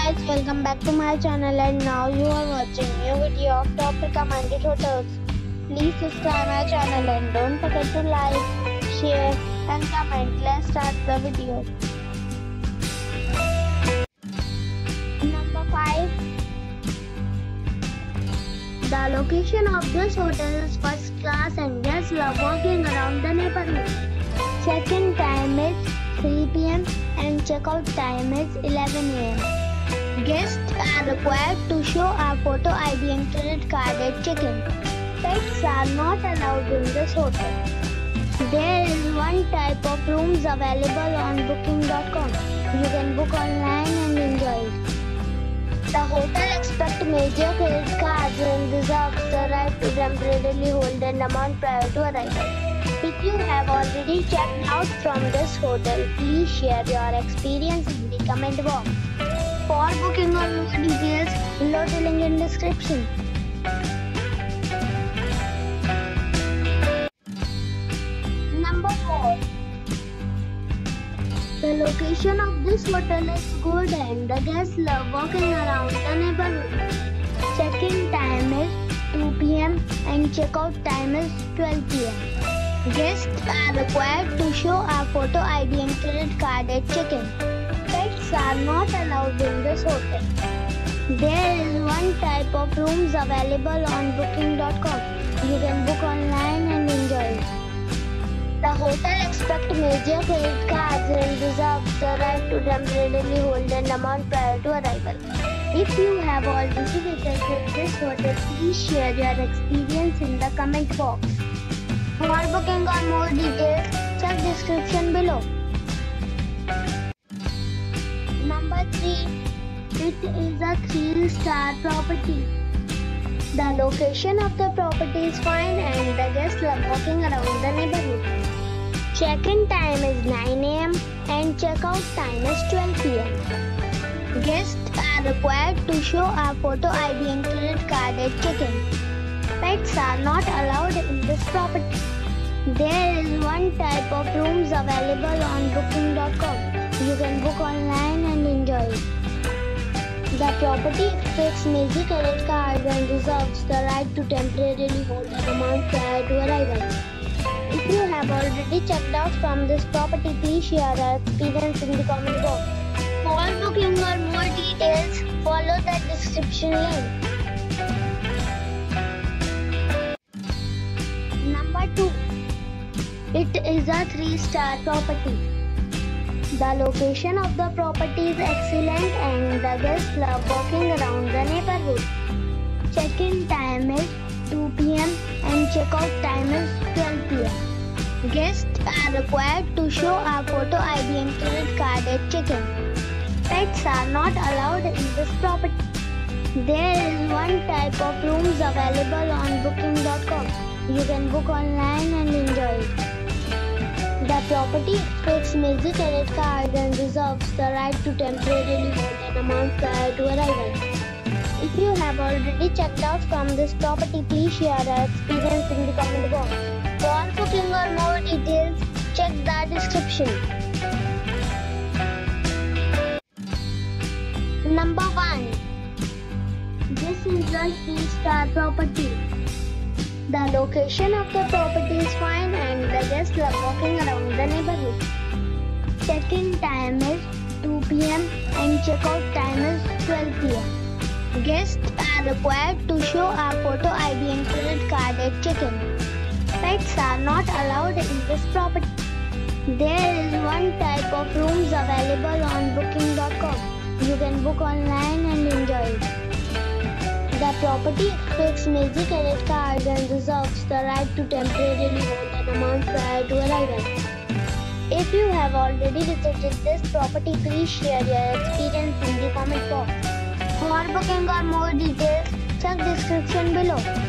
guys, welcome back to my channel and now you are watching new video of top recommended hotels. Please subscribe my channel and don't forget to like, share and comment. Let's start the video. Number 5. The location of this hotel is first class and guests love walking around the neighborhood. Check-in time is 3 p.m. and check-out time is 11 a.m. Guests are required to show a photo ID and credit card at check-in. Pets are not allowed in this hotel. There is one type of rooms available on booking.com. You can book online and enjoy it. The hotel expects major credit cards and reserves the right to temporarily hold an amount prior to arrival. If you have already checked out from this hotel, please share your experience in the comment box. For booking or more details, below the link in description. Number 4. The location of this hotel is good and the guests love walking around the neighborhood. Check-in time is 2 p.m. and check-out time is 12 p.m. Guests are required to show a photo ID and credit card at check-in. Pets are not allowed in this hotel. There is one type of rooms available on booking.com. You can book online and enjoy it. The hotel expects major credit cards and reserves the right to temporarily hold an amount prior to arrival. If you have already visited this hotel, please share your experience in the comment box. For booking or more details, check description below. Number 3. It is a 3-star property. The location of the property is fine and the guests love walking around the neighborhood. Check-in time is 9 a.m. and check-out time is 12 p.m. Guests are required to show a photo ID and credit card at check-in. Pets are not allowed in this property. There is one type of rooms available on booking.com. You can book online and enjoy it. The property expects major credit cards and reserves the right to temporarily hold an amount prior to arrival. If you have already checked out from this property, please share your experience in the comment box. For booking or more details, follow the description link. Number 2. It is a 3-star property. The location of the property is excellent and the guests love walking around the neighborhood. Check-in time is 2 p.m. and check-out time is 12 p.m. Guests are required to show a photo ID and credit card at check-in. Pets are not allowed in this property. There is one type of rooms available on booking.com. You can book online and enjoy it. The property expects major credit cards and reserves the right to temporarily hold an amount prior to arrival. If you have already checked out from this property, please share your experience in the comment box. For booking or more details, check the description. Number 1. This is a 3-star property. The location of the property is fine and the guests love walking around the neighborhood. Check-in time is 2 p.m. and check-out time is 12 p.m. Guests are required to show a photo ID and credit card at check-in. Pets are not allowed in this property. There is one type of rooms available on booking.com. You can book online and enjoy it. The property expects major credit cards and reserves the right to temporarily hold an amount prior to arrival. If you have already visited this property, please share your experience in the comment box. For booking or more details, check description below.